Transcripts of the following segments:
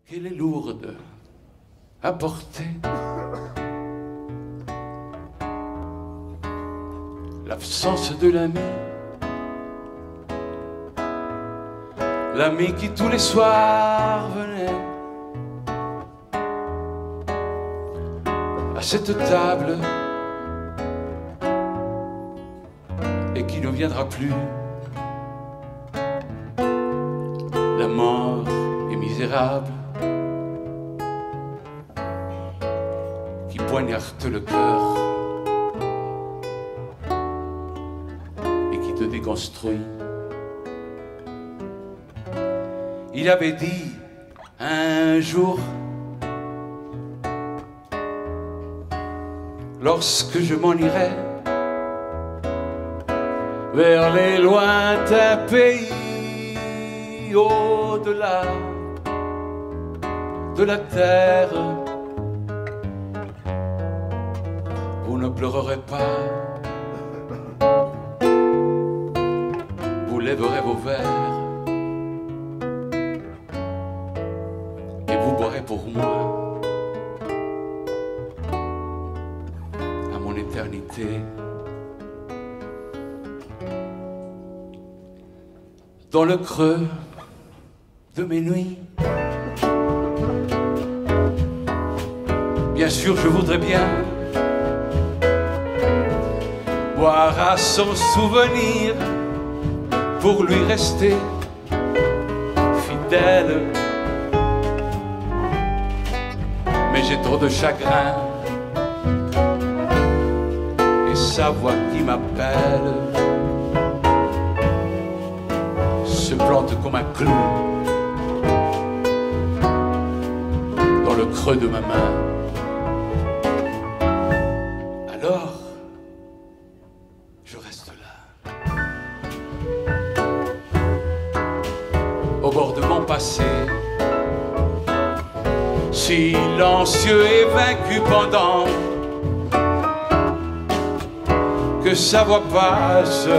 qu'elle est lourde à porter. L'absence de l'ami qui tous les soirs venait à cette table et qui ne viendra plus. La mort est misérable qui poignarde le cœur et qui te déconstruit. Il avait dit un jour, lorsque je m'en irai vers les lointains pays, au-delà de la terre, vous ne pleurerez pas, vous lèverez vos verres et vous boirez pour moi à mon éternité. Dans le creux de mes nuits, bien sûr je voudrais bien boire à son souvenir pour lui rester fidèle, mais j'ai trop de chagrin et sa voix qui m'appelle se plante comme un clou dans le creux de ma main. Alors, je reste là, au bord de mon passé, silencieux et vaincu pendant que sa voix passe.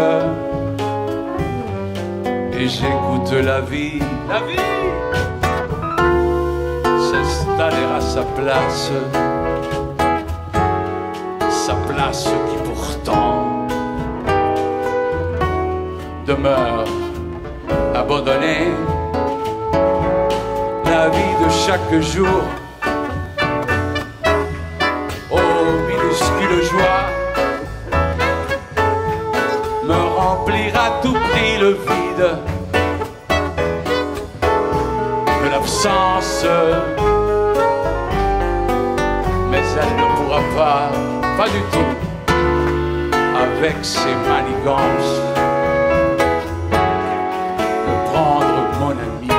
Et j'écoute la vie s'installer à sa place qui pourtant demeure abandonnée. La vie de chaque jour aux minuscules joies me remplira à tout prix le vide de l'absence, mais elle ne pourra pas du tout, avec ses manigances, me prendre mon ami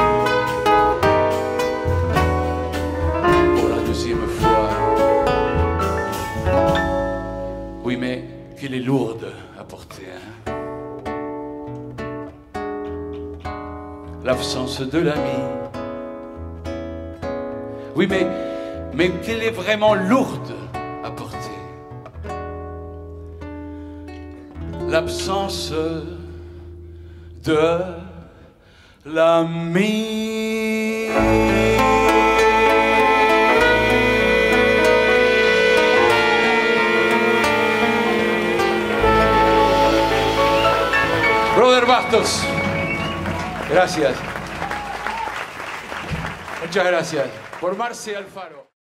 pour la deuxième fois. Oui, mais qu'elle est lourde à porter, hein? L'absence de l'ami. Oui, mais qu'elle est vraiment lourde à porter. L'absence de l'ami. Brother Bastos. Gracias. Muchas gracias. Por Marce Alfaro.